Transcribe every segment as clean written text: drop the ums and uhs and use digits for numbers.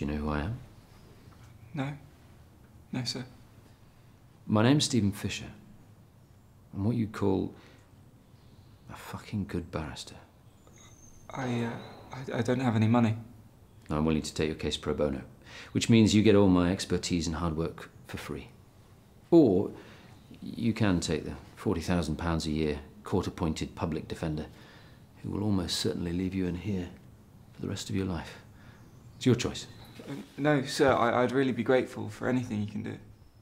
Do you know who I am? No. No, sir. My name's Stephen Fisher. I'm what you'd call a fucking good barrister. I don't have any money. I'm willing to take your case pro bono, which means you get all my expertise and hard work for free. Or you can take the £40,000 a year court-appointed public defender who will almost certainly leave you in here for the rest of your life. It's your choice. No, sir, I'd really be grateful for anything you can do.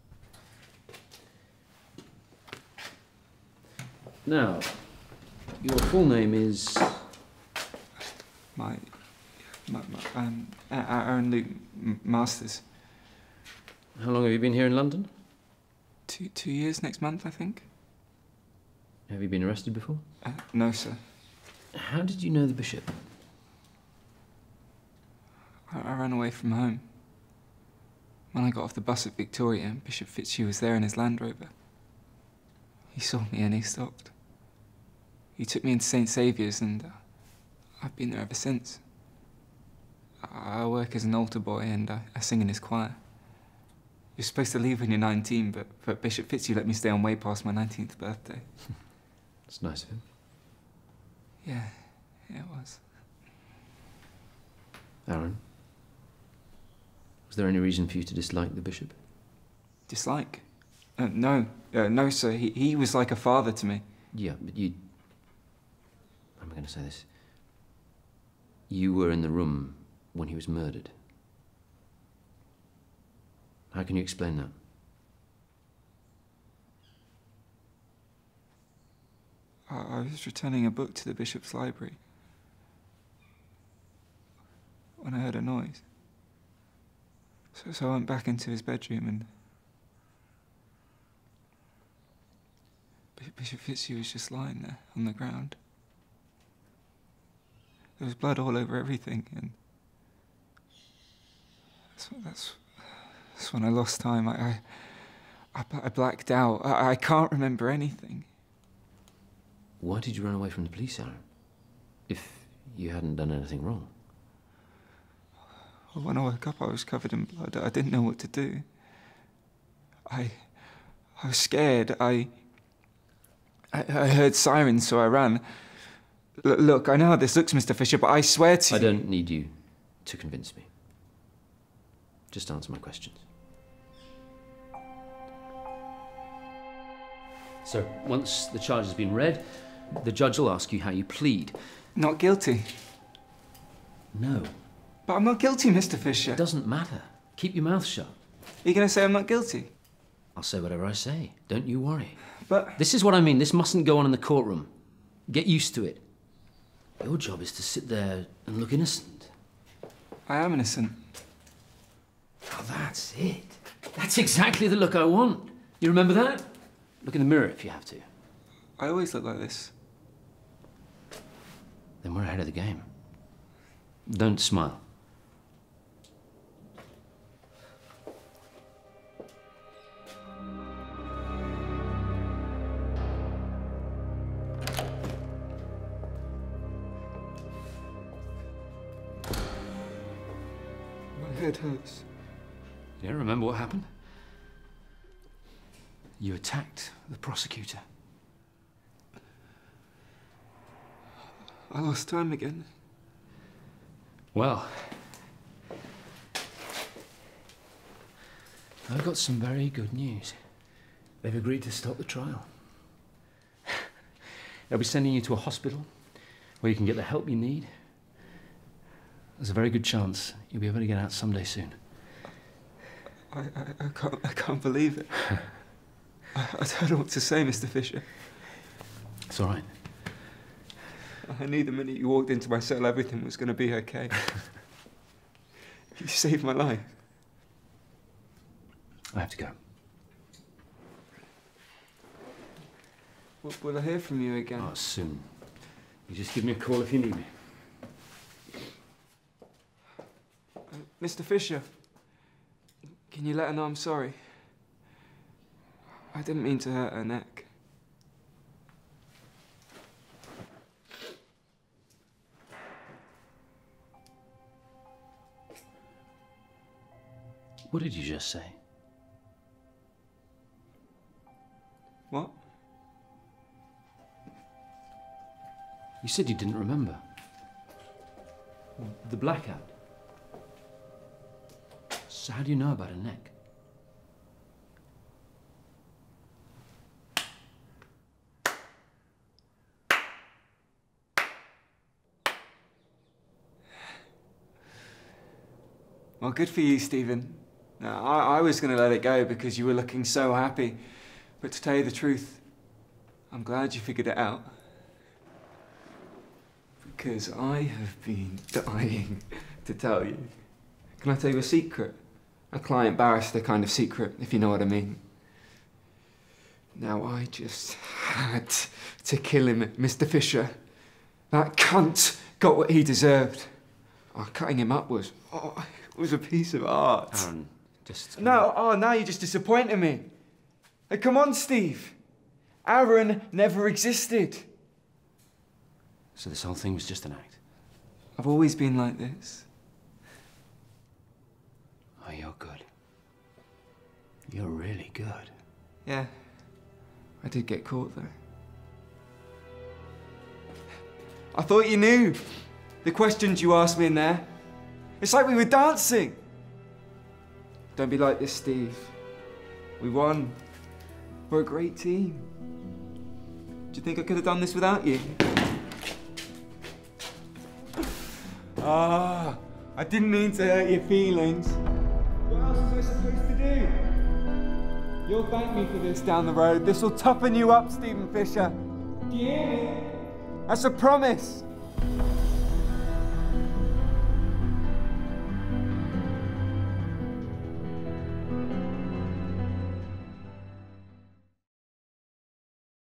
Now, your full name is... Aaron Luke Masters. How long have you been here in London? 2 years next month, I think. Have you been arrested before? No, sir. How did you know the Bishop? I ran away from home. When I got off the bus at Victoria, Bishop Fitzhugh was there in his Land Rover. He saw me and he stopped. He took me into St Saviour's and I've been there ever since. I work as an altar boy and I sing in his choir. You're supposed to leave when you're 19, but Bishop Fitzhugh let me stay on way past my 19th birthday. That's nice of him. Yeah, it was. Aaron, was there any reason for you to dislike the Bishop? Dislike? No. No, sir. He was like a father to me. Yeah, but you... How am I going to say this? You were in the room when he was murdered. How can you explain that? I was returning a book to the Bishop's library when I heard a noise. So I went back into his bedroom and Bishop Fitzhugh was just lying there on the ground. There was blood all over everything, and that's when I lost time. I blacked out. I can't remember anything. Why did you run away from the police, Aaron? If you hadn't done anything wrong? Well, when I woke up, I was covered in blood. I didn't know what to do. I was scared. I heard sirens, so I ran. Look, I know how this looks, Mr. Fisher, but I swear to you... I don't need you to convince me. Just answer my questions. So, once the charge has been read, the judge will ask you how you plead. Not guilty. No. But I'm not guilty, Mr. Fisher. It doesn't matter. Keep your mouth shut. Are you going to say I'm not guilty? I'll say whatever I say. Don't you worry. But... This is what I mean. This mustn't go on in the courtroom. Get used to it. Your job is to sit there and look innocent. I am innocent. Oh, that's it. That's exactly the look I want. You remember that? Look in the mirror if you have to. I always look like this. Then we're ahead of the game. Don't smile. My head hurts. Yeah, remember what happened? You attacked the prosecutor. I lost time again. Well, I've got some very good news. They've agreed to stop the trial. They'll be sending you to a hospital where you can get the help you need. There's a very good chance you'll be able to get out someday soon. I can't believe it. I don't know what to say, Mr. Fisher. It's all right. I knew the minute you walked into my cell everything was going to be okay. You saved my life. I have to go. Will I hear from you again? Oh, soon. You just give me a call if you need me. Mr. Fisher, can you let her know I'm sorry? I didn't mean to hurt her neck. What did you just say? What? You said you didn't remember. The blackout. So how do you know about her neck? Well, good for you, Stephen. Now, I was going to let it go because you were looking so happy. But to tell you the truth, I'm glad you figured it out. Because I have been dying to tell you. Can I tell you a secret? A client barrister kind of secret, if you know what I mean. Now, I just had to kill him, Mr. Fisher. That cunt got what he deserved. Oh, cutting him up was a piece of art. Aaron, just... No, now you're just disappointing me. Hey, come on, Steve. Aaron never existed. So this whole thing was just an act? I've always been like this. Oh, you're good. You're really good. Yeah, I did get caught, though. I thought you knew. The questions you asked me in there. It's like we were dancing. Don't be like this, Steve. We won. We're a great team. Do you think I could have done this without you? Ah, I didn't mean to hurt your feelings. What else was I supposed to do? You'll thank me for this down the road. This will toughen you up, Stephen Fisher. Do you hear me? That's a promise.